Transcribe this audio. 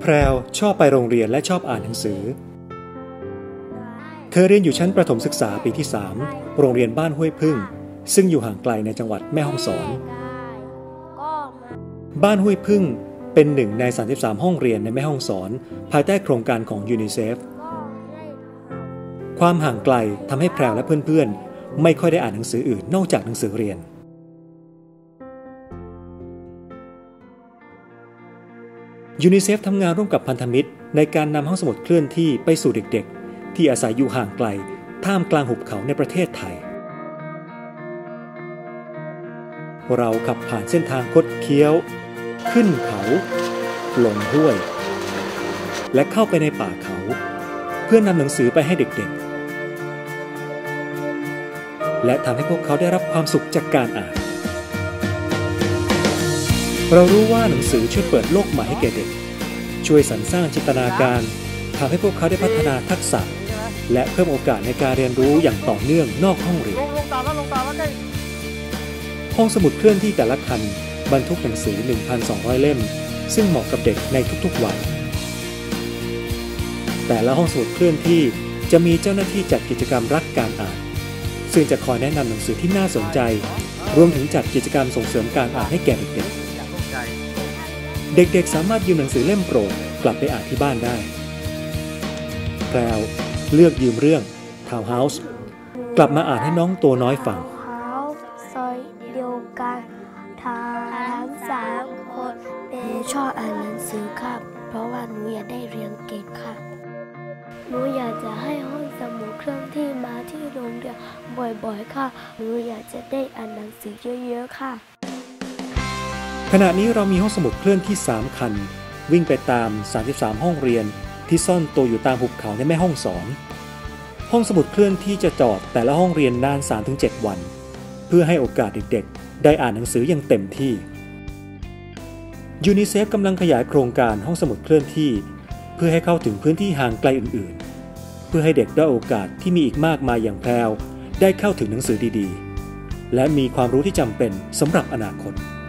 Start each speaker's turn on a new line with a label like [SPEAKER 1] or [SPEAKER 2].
[SPEAKER 1] แพรวชอบไปโรงเรียนและชอบอ่านหนังสือเธอเรียนอยู่ชั้นประถมศึกษาปีที่ 3 โรงเรียนบ้านห้วยพึ่งซึ่งอยู่ห่างไกลในจังหวัดแม่ฮ่องสอนบ้านห้วยพึ่งเป็นหนึ่งใน33ห้องเรียนในแม่ฮ่องสอนภายใต้โครงการของยูนิเซฟความห่างไกลทำให้แพรวและเพื่อนๆไม่ค่อยได้อ่านหนังสืออื่นนอกจากหนังสือเรียนยูนิเซฟทำงานร่วมกับพันธมิตรในการนำห้องสมุดเคลื่อนที่ไปสู่เด็กๆที่อาศัยอยู่ห่างไกลท่ามกลางหุบเขาในประเทศไทยเราขับผ่านเส้นทางคดเคี้ยวขึ้นเขาลงห้วยและเข้าไปในป่าเขาเพื่อนำหนังสือไปให้เด็กๆและทำให้พวกเขาได้รับความสุขจากการอ่านเรารู้ว่าหนังสือช่วยเปิดโลกใหม่ให้แก่เด็กช่วยสรรสร้างจินตนาการทำให้พวกเขาได้พัฒนาทักษะและเพิ่มโอกาสในการเรียนรู้อย่างต่อเนื่องนอกห้องเรียนห้องสมุดเคลื่อนที่แต่ละคันบรรทุกหนังสือ 1,200 เล่มซึ่งเหมาะกับเด็กในทุกๆวัยแต่ละห้องสมุดเคลื่อนที่จะมีเจ้าหน้าที่จัดกิจกรรมรักการอ่านซึ่งจะคอยแนะนำหนังสือที่น่าสนใจรวมถึงจัดกิจกรรมส่งเสริมการอ่านให้แก่เด็กๆเด็กๆสามารถยืมหนังสือเล่มโปรดกลับไปอ่านที่บ้านได้แพรวเลือกยืมเรื่องทาวน์เฮาส์กลับมาอ่านให้น้องตัวน้อยฟัง
[SPEAKER 2] ซอยเดียวกันทั้ง3 คนชอบอ่านหนังสือครับเพราะว่าหนูอยากได้เรียนเก่งค่ะหนูอยากจะให้ห้องสมุดเคลื่อนที่มาที่โรงเรียนบ่อยๆค่ะหนูอยากจะได้อ่านหนังสือเยอะๆค่ะ
[SPEAKER 1] ขณะนี้เรามีห้องสมุดเคลื่อนที่3 คันวิ่งไปตาม33ห้องเรียนที่ซ่อนตัวอยู่ตามหุบเขาในแม่ฮ่องสอนห้องสมุดเคลื่อนที่จะจอดแต่ละห้องเรียนนาน 3-7 วันเพื่อให้โอกาสเด็กๆได้อ่านหนังสืออย่างเต็มที่ยูนิเซฟกำลังขยายโครงการห้องสมุดเคลื่อนที่เพื่อให้เข้าถึงพื้นที่ห่างไกลอื่นๆเพื่อให้เด็กได้โอกาสที่มีอีกมากมายอย่างแพรวได้เข้าถึงหนังสือดีๆและมีความรู้ที่จำเป็นสำหรับอนาคต